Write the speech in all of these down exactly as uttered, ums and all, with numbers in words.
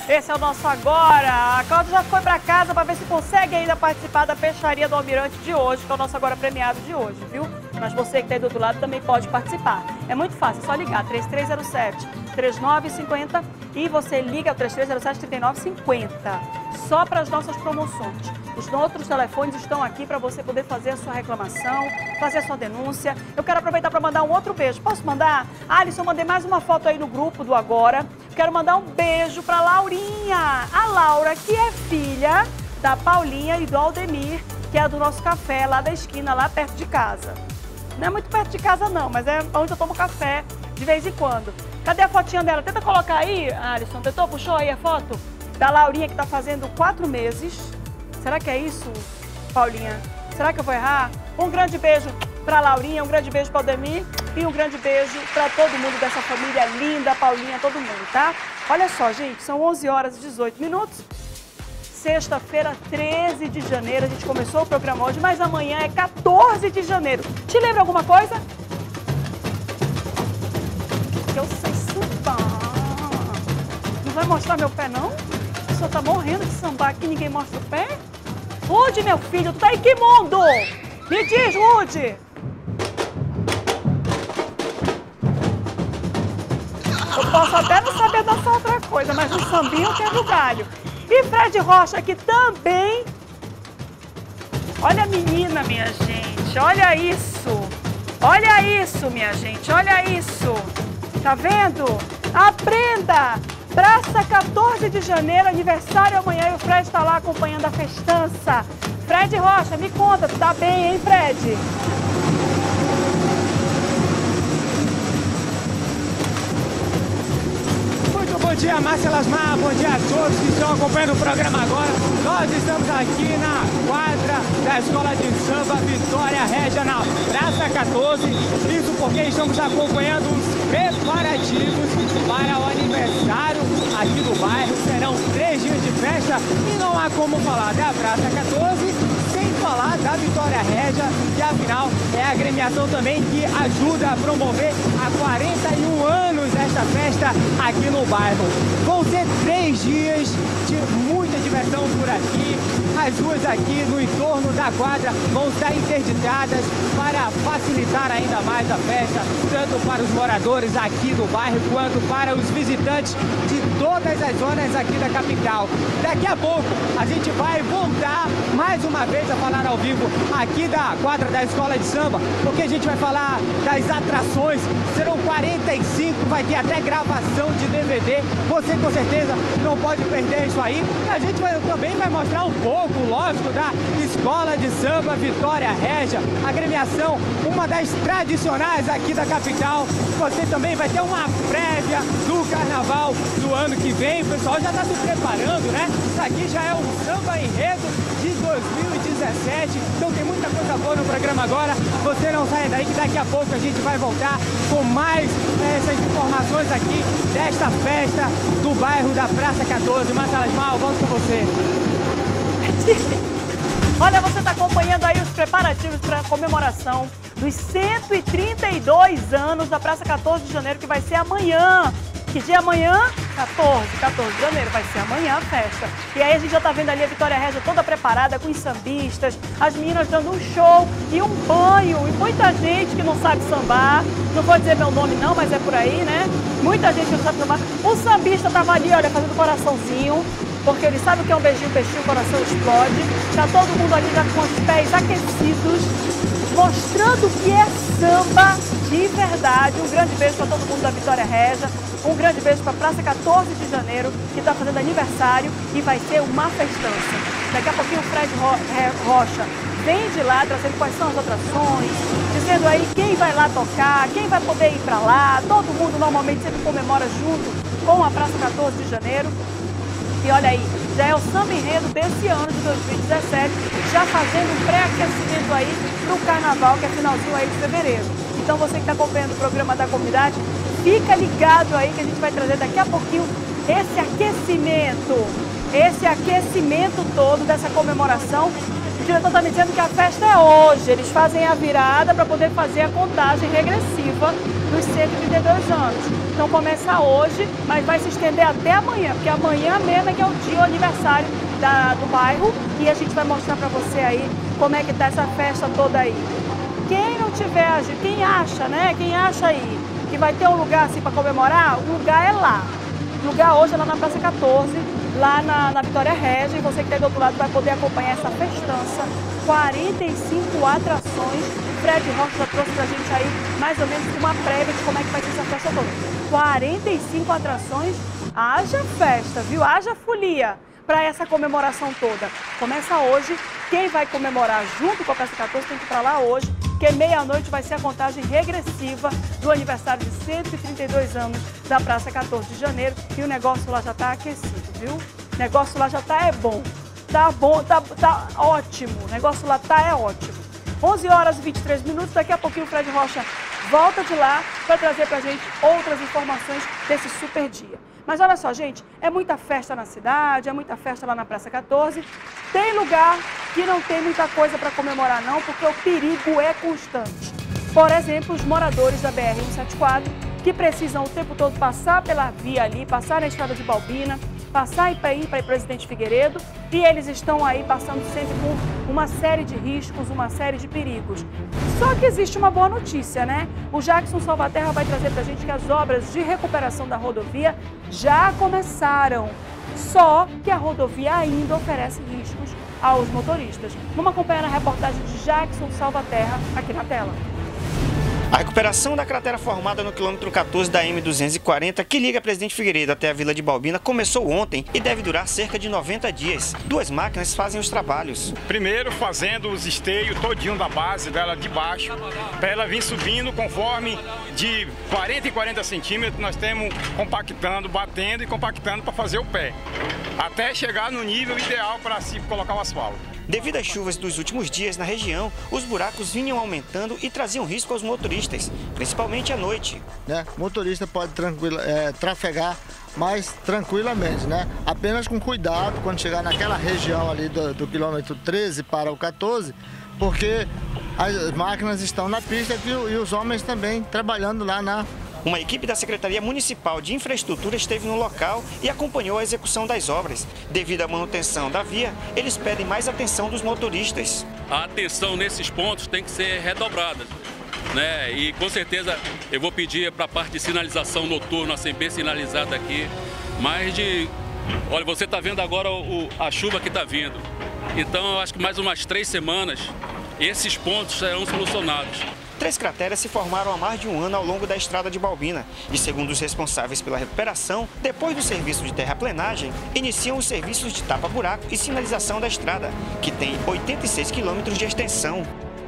Esse é o nosso Agora. A Cláudia já foi para casa para ver se consegue ainda participar da peixaria do Almirante de hoje, que é o nosso Agora premiado de hoje, viu? Mas você que está aí do outro lado também pode participar. É muito fácil, é só ligar três três zero sete, três nove cinco zero e você liga o três três zero sete, três nove cinco zero. Só para as nossas promoções. Os outros telefones estão aqui para você poder fazer a sua reclamação, fazer a sua denúncia. Eu quero aproveitar para mandar um outro beijo. Posso mandar? Alisson, eu mandei mais uma foto aí no grupo do Agora. Quero mandar um beijo para Laurinha. A Laura, que é filha da Paulinha e do Aldemir, que é do nosso café lá da esquina, lá perto de casa. Não é muito perto de casa não, mas é onde eu tomo café de vez em quando. Cadê a fotinha dela? Tenta colocar aí, Alisson. Tentou? Puxou aí a foto? Da Laurinha, que está fazendo quatro meses. Será que é isso, Paulinha? Será que eu vou errar? Um grande beijo para Laurinha, um grande beijo para o Aldemir e um grande beijo para todo mundo dessa família linda, Paulinha, todo mundo, tá? Olha só, gente, são onze horas e dezoito minutos. Sexta-feira, treze de janeiro, a gente começou o programa hoje, mas amanhã é quatorze de janeiro. Te lembra alguma coisa? Eu sei sambar. Não vai mostrar meu pé, não? O senhor tá morrendo de sambar aqui, ninguém mostra o pé? Rude, meu filho, tu tá em que mundo? Me diz, Rude! Eu posso até não saber dançar outra coisa, mas no sambinho eu quebro o galho. E Fred Rocha aqui também. Olha a menina, minha gente, olha isso. Olha isso, minha gente, olha isso. Tá vendo? Aprenda! Praça quatorze de janeiro, aniversário amanhã e o Fred está lá acompanhando a festança. Fred Rocha, me conta, tu tá bem, hein, Fred? Muito bom dia, Márcia Lasmar, bom dia a todos que estão acompanhando o programa agora. Nós estamos aqui na quadra da Escola de Samba Vitória Régia, na Praça quatorze. Isso porque estamos acompanhando os preparativos para o aniversário aqui do bairro. Serão três dias de festa e não há como falar da Praça quatorze sem falar da Vitória Régia, que afinal é a agremiação também que ajuda a promover há quarenta e um anos esta festa aqui no bairro. Vão ser três dias de muita diversão por aqui. As ruas aqui no entorno da quadra vão estar interditadas para facilitar ainda mais a festa, tanto para os moradores aqui do bairro quanto para os visitantes de todas as zonas aqui da capital. Daqui a pouco a gente vai voltar mais uma vez a falar ao vivo aqui da quadra da Escola de Samba, porque a gente vai falar das atrações. Serão quarenta e cinco, vai ter até gravação de D V D. Você com certeza não pode perder isso aí. A gente vai, também vai mostrar um pouco, lógico, da Escola de Samba Vitória Régia, a agremiação, uma das tradicionais aqui da capital. Você também vai ter uma prévia do carnaval do ano que vem. O pessoal já está se preparando, né? Isso aqui já é o Samba Enredo de dois mil e dezessete. Então tem muita coisa boa no programa agora. Você não saia daí que daqui a pouco a gente vai voltar com mais essas informações aqui desta festa do bairro da Praça quatorze. Márcia Lasmar, eu volto com você. Olha, você está acompanhando aí os preparativos para a comemoração dos cento e trinta e dois anos da Praça quatorze de janeiro, que vai ser amanhã. Que dia é amanhã? quatorze, quatorze de janeiro, vai ser amanhã a festa. E aí a gente já tá vendo ali a Vitória Régia toda preparada com os sambistas, as meninas dando um show e um banho, e muita gente que não sabe sambar. Não vou dizer meu nome não, mas é por aí, né? Muita gente que não sabe sambar. O sambista tava ali, olha, fazendo coraçãozinho, porque ele sabe o que é um beijinho, peixinho, o coração explode. Tá todo mundo ali já com os pés aquecidos, mostrando o que é samba de verdade. Um grande beijo para todo mundo da Vitória Régia. Um grande beijo para a Praça quatorze de janeiro, que está fazendo aniversário e vai ser uma festança. Daqui a pouquinho o Fred Rocha vem de lá trazendo quais são as atrações, dizendo aí quem vai lá tocar, quem vai poder ir para lá. Todo mundo normalmente sempre comemora junto com a Praça quatorze de janeiro. E olha aí, já é o Samba Enredo desse ano de dois mil e dezessete, já fazendo um pré-aquecimento aí para o Carnaval, que é finalzinho aí de fevereiro. Então você que está acompanhando o programa da comunidade, fica ligado aí que a gente vai trazer daqui a pouquinho esse aquecimento, esse aquecimento todo dessa comemoração diretor está me dizendo que a festa é hoje. Eles fazem a virada para poder fazer a contagem regressiva dos cento e trinta e dois anos. Então começa hoje, mas vai se estender até amanhã, porque amanhã mesmo é que é o dia, o aniversário da, do bairro. E a gente vai mostrar para você aí como é que tá essa festa toda aí. Quem não tiver, quem acha, né? Quem acha aí que vai ter um lugar assim para comemorar, o lugar é lá. O lugar hoje é lá na Praça quatorze, lá na, na Vitória Régia, e você que está do outro lado vai poder acompanhar essa festança. quarenta e cinco atrações. Fred Rocha já trouxe pra gente aí mais ou menos uma prévia de como é que vai ser essa festa toda. quarenta e cinco atrações, haja festa, viu? Haja folia para essa comemoração toda. Começa hoje, quem vai comemorar junto com a Praça quatorze tem que ir para lá hoje, porque meia-noite vai ser a contagem regressiva do aniversário de cento e trinta e dois anos da Praça quatorze de janeiro, e o negócio lá já está aquecido, viu? O negócio lá já está é bom, tá bom, tá, tá ótimo, o negócio lá tá é ótimo. onze horas e vinte e três minutos, daqui a pouquinho o Fred Rocha volta de lá para trazer pra gente outras informações desse super dia. Mas olha só, gente, é muita festa na cidade, é muita festa lá na Praça quatorze. Tem lugar que não tem muita coisa para comemorar não, porque o perigo é constante. Por exemplo, os moradores da B R cento e setenta e quatro, que precisam o tempo todo passar pela via ali, passar na estrada de Balbina, passar para ir para Presidente Figueiredo, e eles estão aí passando sempre por uma série de riscos, uma série de perigos. Só que existe uma boa notícia, né? O Jackson Salvaterra vai trazer para a gente que as obras de recuperação da rodovia já começaram, só que a rodovia ainda oferece riscos aos motoristas. Vamos acompanhar a reportagem de Jackson Salvaterra aqui na tela. A recuperação da cratera formada no quilômetro quatorze da M duzentos e quarenta, que liga Presidente Figueiredo até a Vila de Balbina, começou ontem e deve durar cerca de noventa dias. Duas máquinas fazem os trabalhos. Primeiro fazendo os esteios todinho da base dela de baixo, para ela vir subindo conforme de quarenta em quarenta centímetros, nós temos compactando, batendo e compactando para fazer o pé, até chegar no nível ideal para se colocar o asfalto. Devido às chuvas dos últimos dias na região, os buracos vinham aumentando e traziam risco aos motoristas, principalmente à noite. Né? O motorista pode tranquila, é, trafegar mais tranquilamente, né? Apenas com cuidado quando chegar naquela região ali do, do quilômetro treze para o quatorze, porque as máquinas estão na pista e, e os homens também trabalhando lá na... Uma equipe da Secretaria Municipal de Infraestrutura esteve no local e acompanhou a execução das obras. Devido à manutenção da via, eles pedem mais atenção dos motoristas. A atenção nesses pontos tem que ser redobrada, né? E com certeza eu vou pedir para a parte de sinalização noturna ser bem sinalizada aqui. Mais de... Olha, você está vendo agora o, a chuva que está vindo. Então eu acho que mais umas três semanas esses pontos serão solucionados. Três crateras se formaram há mais de um ano ao longo da estrada de Balbina e, segundo os responsáveis pela recuperação, depois do serviço de terraplenagem, iniciam os serviços de tapa-buraco e sinalização da estrada, que tem oitenta e seis quilômetros de extensão.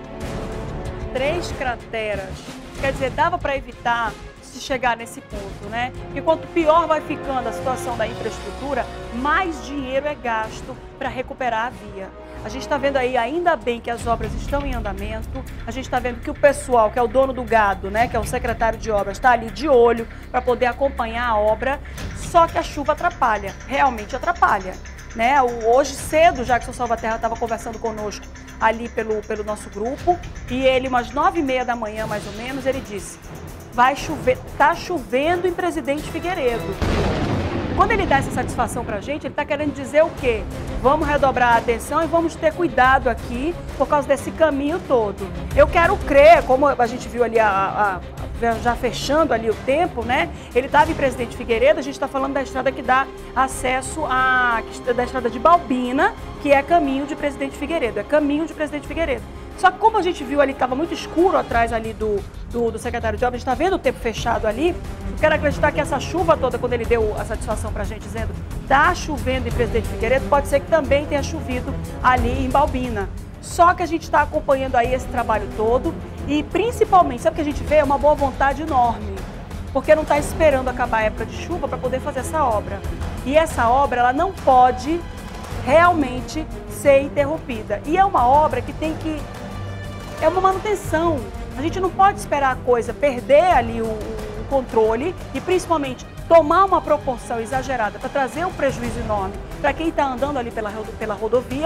Três crateras, quer dizer, dava para evitar se chegar nesse ponto, né? E quanto pior vai ficando a situação da infraestrutura, mais dinheiro é gasto para recuperar a via. A gente está vendo aí, ainda bem que as obras estão em andamento, a gente está vendo que o pessoal, que é o dono do gado, né, que é o secretário de obras, está ali de olho para poder acompanhar a obra, só que a chuva atrapalha, realmente atrapalha. Né? O, hoje cedo, Jackson Salvaterra estava conversando conosco ali pelo, pelo nosso grupo, e ele, umas nove e meia da manhã mais ou menos, ele disse, vai chover, tá chovendo em Presidente Figueiredo. Quando ele dá essa satisfação para a gente, ele está querendo dizer o quê? Vamos redobrar a atenção e vamos ter cuidado aqui por causa desse caminho todo. Eu quero crer, como a gente viu ali, a, a, a, já fechando ali o tempo, né? Ele estava em Presidente Figueiredo, a gente está falando da estrada que dá acesso à da estrada de Balbina, que é caminho de Presidente Figueiredo, é caminho de Presidente Figueiredo. Só que como a gente viu ali, estava muito escuro atrás ali do, do, do secretário de obras, a gente está vendo o tempo fechado ali, eu quero acreditar que essa chuva toda, quando ele deu a satisfação para a gente, dizendo está chovendo em Presidente Figueiredo, pode ser que também tenha chovido ali em Balbina. Só que a gente está acompanhando aí esse trabalho todo e principalmente, sabe o que a gente vê? É uma boa vontade enorme, porque não está esperando acabar a época de chuva para poder fazer essa obra. E essa obra, ela não pode realmente ser interrompida. E é uma obra que tem que... é uma manutenção. A gente não pode esperar a coisa perder ali o, o controle e principalmente tomar uma proporção exagerada para trazer um prejuízo enorme para quem está andando ali pela, pela rodovia.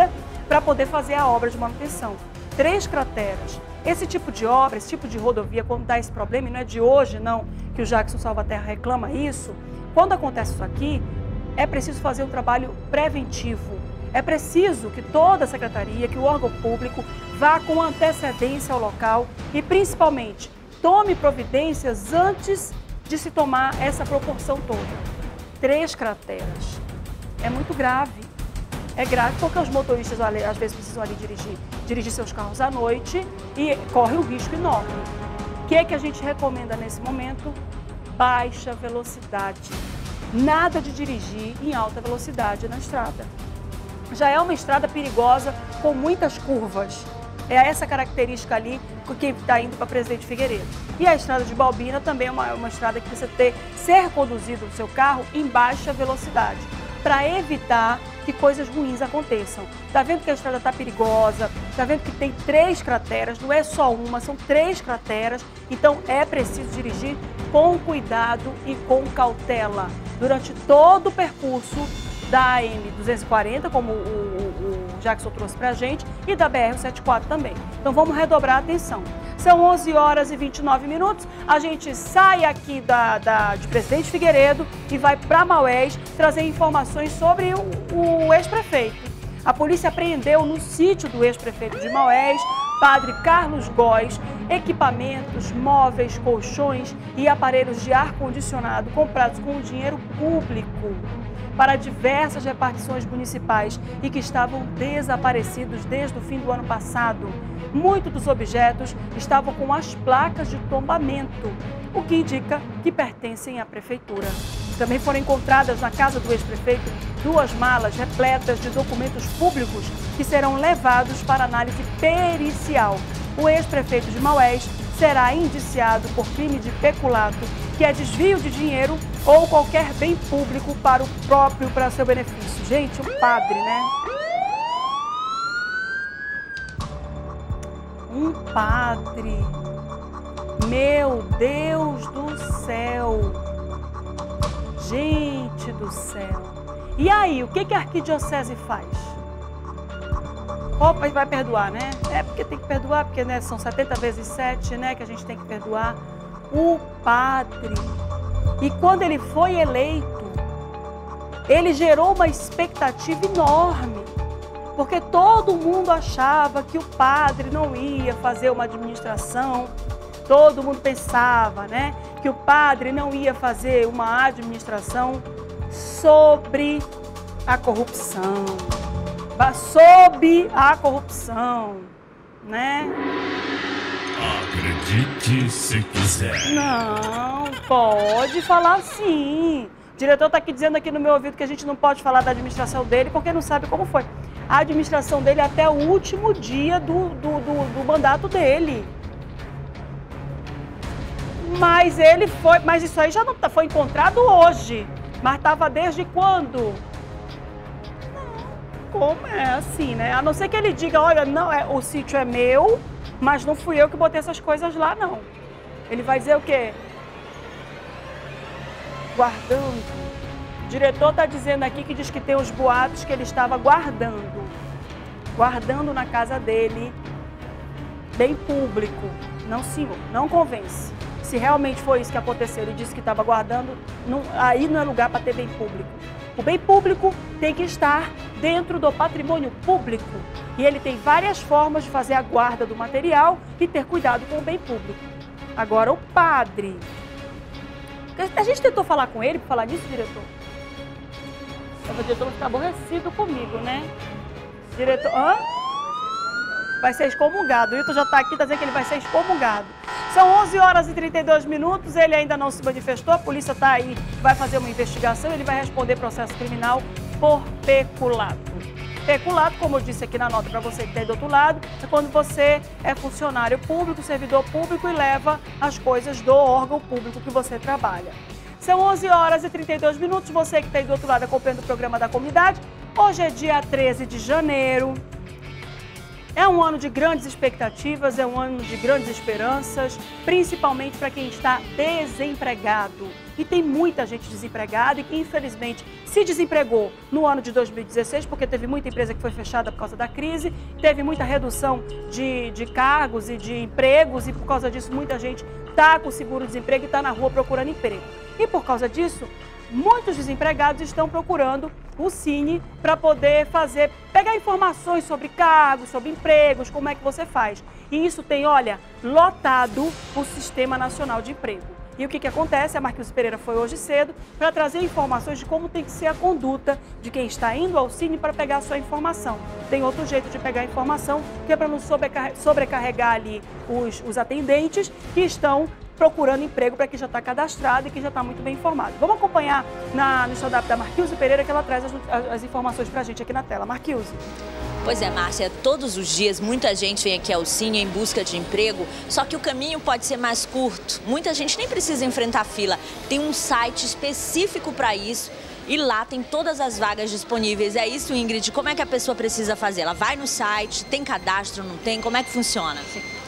para poder fazer a obra de manutenção. Três crateras. Esse tipo de obra, esse tipo de rodovia, quando dá esse problema, e não é de hoje não que o Jackson Salvaterra reclama isso, quando acontece isso aqui, é preciso fazer um trabalho preventivo. É preciso que toda a secretaria, que o órgão público vá com antecedência ao local e, principalmente, tome providências antes de se tomar essa proporção toda. Três crateras. É muito grave. É grave porque os motoristas às vezes precisam ali dirigir, dirigir seus carros à noite e corre um risco enorme. O que é que a gente recomenda nesse momento? Baixa velocidade. Nada de dirigir em alta velocidade na estrada. Já é uma estrada perigosa com muitas curvas. É essa característica ali que está indo para Presidente Figueiredo. E a estrada de Balbina também é uma, uma estrada que precisa ter, ser conduzido o seu carro em baixa velocidade, para evitar que coisas ruins aconteçam. Tá vendo que a estrada está perigosa, tá vendo que tem três crateras, não é só uma, são três crateras, então é preciso dirigir com cuidado e com cautela durante todo o percurso da A M duzentos e quarenta, como o, o, o Jackson trouxe para a gente, e da B R cento e setenta e quatro também. Então vamos redobrar a atenção. São onze horas e vinte e nove minutos, a gente sai aqui da, da, de Presidente Figueiredo e vai para Maués trazer informações sobre o, o ex-prefeito. A polícia apreendeu no sítio do ex-prefeito de Maués, Padre Carlos Góes, equipamentos, móveis, colchões e aparelhos de ar-condicionado comprados com dinheiro público para diversas repartições municipais e que estavam desaparecidos desde o fim do ano passado. Muitos dos objetos estavam com as placas de tombamento, o que indica que pertencem à prefeitura. Também foram encontradas na casa do ex-prefeito duas malas repletas de documentos públicos que serão levados para análise pericial. O ex-prefeito de Maués será indiciado por crime de peculato, que é desvio de dinheiro ou qualquer bem público para o próprio, para seu benefício. Gente, um padre, né? Um padre. Meu Deus do céu. Gente do céu. E aí, o que que a arquidiocese faz? Opa, vai perdoar, né? É porque tem que perdoar, porque né, são setenta vezes sete, né, que a gente tem que perdoar. O padre. E quando ele foi eleito, ele gerou uma expectativa enorme, porque todo mundo achava que o padre não ia fazer uma administração, todo mundo pensava, né, que o padre não ia fazer uma administração sobre a corrupção, sob a corrupção, né? Acredite se quiser. Não, pode falar sim. O diretor está aqui dizendo aqui no meu ouvido que a gente não pode falar da administração dele porque não sabe como foi. A administração dele até o último dia do, do, do, do mandato dele. Mas ele foi, mas isso aí já não tá, foi encontrado hoje. Mas estava desde quando? Como é assim, né? A não ser que ele diga, olha, não, é, o sítio é meu, mas não fui eu que botei essas coisas lá, não. Ele vai dizer o quê? Guardando. O diretor está dizendo aqui que diz que tem os boatos que ele estava guardando. Guardando na casa dele, bem público. Não, senhor, não convence. Se realmente foi isso que aconteceu, ele disse que estava guardando, não, aí não é lugar para ter bem público. O bem público tem que estar dentro do patrimônio público. E ele tem várias formas de fazer a guarda do material e ter cuidado com o bem público. Agora, o padre. A gente tentou falar com ele para falar nisso, diretor? O diretor vai ficar aborrecido comigo, né? Diretor. Hã? Vai ser excomungado. O Hilton já está aqui, está dizendo que ele vai ser excomungado. São onze horas e trinta e dois minutos, ele ainda não se manifestou, a polícia está aí, vai fazer uma investigação, ele vai responder processo criminal por peculato. Peculato, como eu disse aqui na nota para você que está aí do outro lado, é quando você é funcionário público, servidor público e leva as coisas do órgão público que você trabalha. São onze horas e trinta e dois minutos, você que está aí do outro lado acompanhando o programa da comunidade. Hoje é dia treze de janeiro. É um ano de grandes expectativas, é um ano de grandes esperanças, principalmente para quem está desempregado. E tem muita gente desempregada e que, infelizmente, se desempregou no ano de dois mil e dezesseis, porque teve muita empresa que foi fechada por causa da crise, teve muita redução de, de cargos e de empregos, e por causa disso muita gente está com seguro-desemprego e está na rua procurando emprego. E por causa disso, muitos desempregados estão procurando o Cine para poder fazer, pegar informações sobre cargos, sobre empregos, como é que você faz. E isso tem, olha, lotado o Sistema Nacional de Emprego. E o que, que acontece? A Marquise Pereira foi hoje cedo para trazer informações de como tem que ser a conduta de quem está indo ao Cine para pegar a sua informação. Tem outro jeito de pegar a informação, que é para não sobrecarregar ali os, os atendentes que estão procurando emprego para quem já está cadastrado e que já está muito bem informado. Vamos acompanhar na, no stand-up da Marquise Pereira, que ela traz as, as, as informações para a gente aqui na tela. Marquise. Pois é, Márcia, todos os dias muita gente vem aqui ao Cine em busca de emprego, só que o caminho pode ser mais curto. Muita gente nem precisa enfrentar fila. Tem um site específico para isso e lá tem todas as vagas disponíveis. É isso, Ingrid? Como é que a pessoa precisa fazer? Ela vai no site, tem cadastro, não tem? Como é que funciona?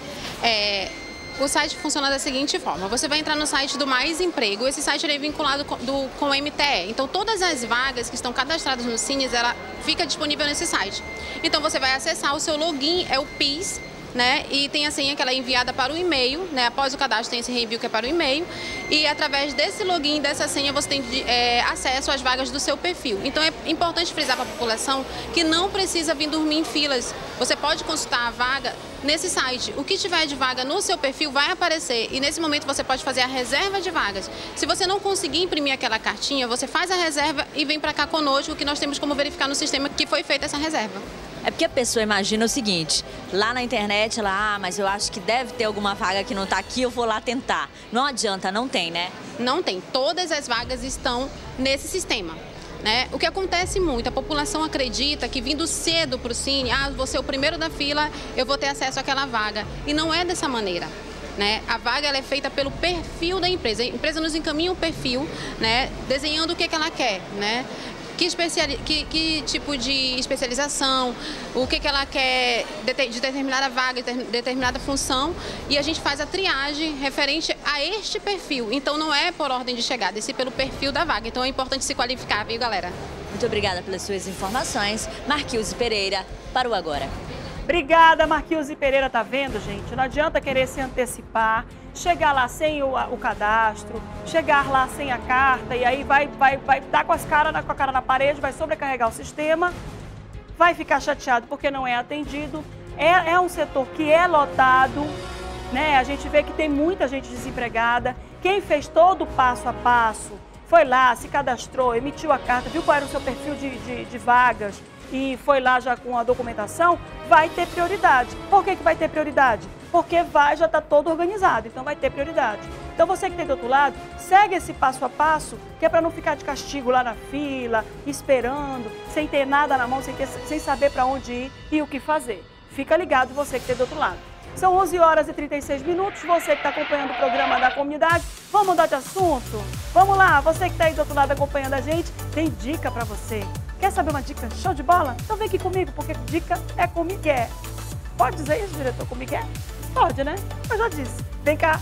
É... O site funciona da seguinte forma, você vai entrar no site do Mais Emprego, esse site é vinculado com, do, com o M T E, então todas as vagas que estão cadastradas no Cines, ela fica disponível nesse site. Então você vai acessar, o seu login é o P I S, né, e tem a senha que ela é enviada para o e-mail, né, após o cadastro tem esse reenvio que é para o e-mail, e através desse login, dessa senha, você tem é, acesso às vagas do seu perfil. Então é importante frisar para a população que não precisa vir dormir em filas, você pode consultar a vaga nesse site. O que tiver de vaga no seu perfil vai aparecer e nesse momento você pode fazer a reserva de vagas. Se você não conseguir imprimir aquela cartinha, você faz a reserva e vem para cá conosco, que nós temos como verificar no sistema que foi feita essa reserva. É porque a pessoa imagina o seguinte, lá na internet, ela, ah, mas eu acho que deve ter alguma vaga que não está aqui, eu vou lá tentar. Não adianta, não tem, né? Não tem. Todas as vagas estão nesse sistema. Né? O que acontece muito, a população acredita que vindo cedo para o Cine, ah, vou ser o primeiro da fila, eu vou ter acesso àquela vaga. E não é dessa maneira. Né? A vaga ela é feita pelo perfil da empresa. A empresa nos encaminha um perfil, né? Desenhando o que, que ela quer. Né? Que, especiali... que, que tipo de especialização, o que, que ela quer de determinada vaga, de determinada função, e a gente faz a triagem referente a este perfil. Então não é por ordem de chegada, é sim pelo perfil da vaga. Então é importante se qualificar, viu, galera? Muito obrigada pelas suas informações. Marquise Pereira, para o Agora. Obrigada, Marquise Pereira. Tá vendo, gente? Não adianta querer se antecipar, chegar lá sem o, o cadastro, chegar lá sem a carta e aí vai, vai, vai dar com, as cara, com a cara na parede, vai sobrecarregar o sistema, vai ficar chateado porque não é atendido. É, é um setor que é lotado, né? A gente vê que tem muita gente desempregada. Quem fez todo o passo a passo, foi lá, se cadastrou, emitiu a carta, viu qual era o seu perfil de, de, de vagas e foi lá já com a documentação, vai ter prioridade. Por que que vai ter prioridade? Porque vai, já está todo organizado, então vai ter prioridade. Então você que tem do outro lado, segue esse passo a passo, que é para não ficar de castigo lá na fila, esperando, sem ter nada na mão, sem, ter, sem saber para onde ir e o que fazer. Fica ligado você que tem do outro lado. São onze horas e trinta e seis minutos, você que está acompanhando o programa da comunidade, vamos mudar de assunto? Vamos lá, você que está aí do outro lado acompanhando a gente, tem dica para você. Quer saber uma dica show de bola? Então vem aqui comigo, porque dica é com Miguel. Pode dizer isso, diretor, com Miguel? Pode, né? Eu já disse. Vem cá.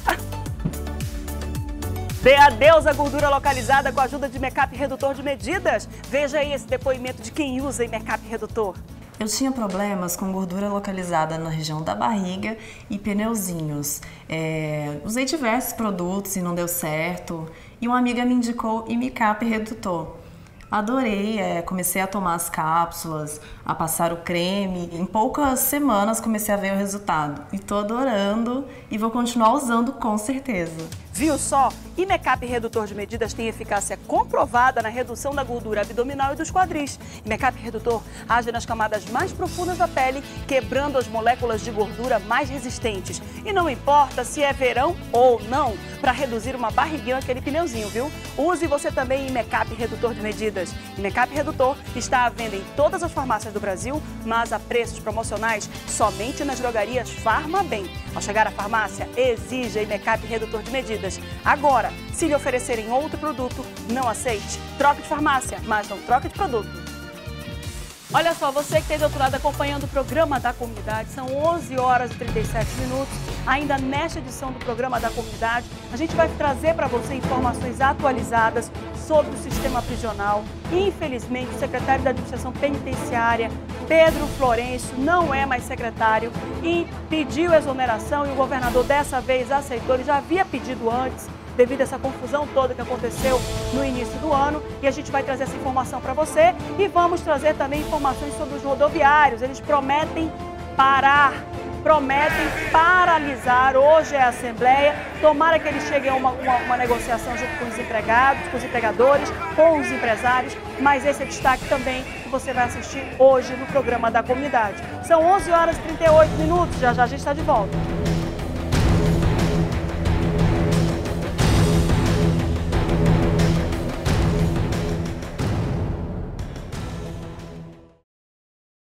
Dê adeus à gordura localizada com a ajuda de Make-up Redutor de Medidas. Veja aí esse depoimento de quem usa em Make-up Redutor. Eu tinha problemas com gordura localizada na região da barriga e pneuzinhos. É, usei diversos produtos e não deu certo. E uma amiga me indicou o Make-up Redutor. Adorei, é, comecei a tomar as cápsulas, a passar o creme. Em poucas semanas comecei a ver o resultado. E tô adorando e vou continuar usando com certeza. Viu só? E Make-up Redutor de Medidas tem eficácia comprovada na redução da gordura abdominal e dos quadris. E Make-up Redutor age nas camadas mais profundas da pele, quebrando as moléculas de gordura mais resistentes. E não importa se é verão ou não, para reduzir uma barriguinha, aquele pneuzinho, viu? Use você também em Make-up Redutor de Medidas. E Make-up Redutor está à venda em todas as farmácias do Brasil, mas a preços promocionais somente nas drogarias Farmabem. Ao chegar à farmácia, exija em Make-up Redutor de Medidas. Agora, se lhe oferecerem outro produto, não aceite. Troque de farmácia, mas não troque de produto. Olha só, você que tem doutorado acompanhando o programa da comunidade, são onze horas e trinta e sete minutos. Ainda nesta edição do programa da comunidade, a gente vai trazer para você informações atualizadas sobre o sistema prisional. Infelizmente, o secretário da Administração Penitenciária, Pedro Florencio, não é mais secretário e pediu exoneração, e o governador dessa vez aceitou. Ele já havia pedido antes, devido a essa confusão toda que aconteceu no início do ano, e a gente vai trazer essa informação para você e vamos trazer também informações sobre os rodoviários. Eles prometem parar, prometem paralisar. Hoje é a Assembleia, tomara que eles cheguem a uma, uma, uma negociação junto com os empregados, com os empregadores, com os empresários, mas esse é destaque também que você vai assistir hoje no programa da comunidade. São onze horas e trinta e oito minutos, já já a gente está de volta.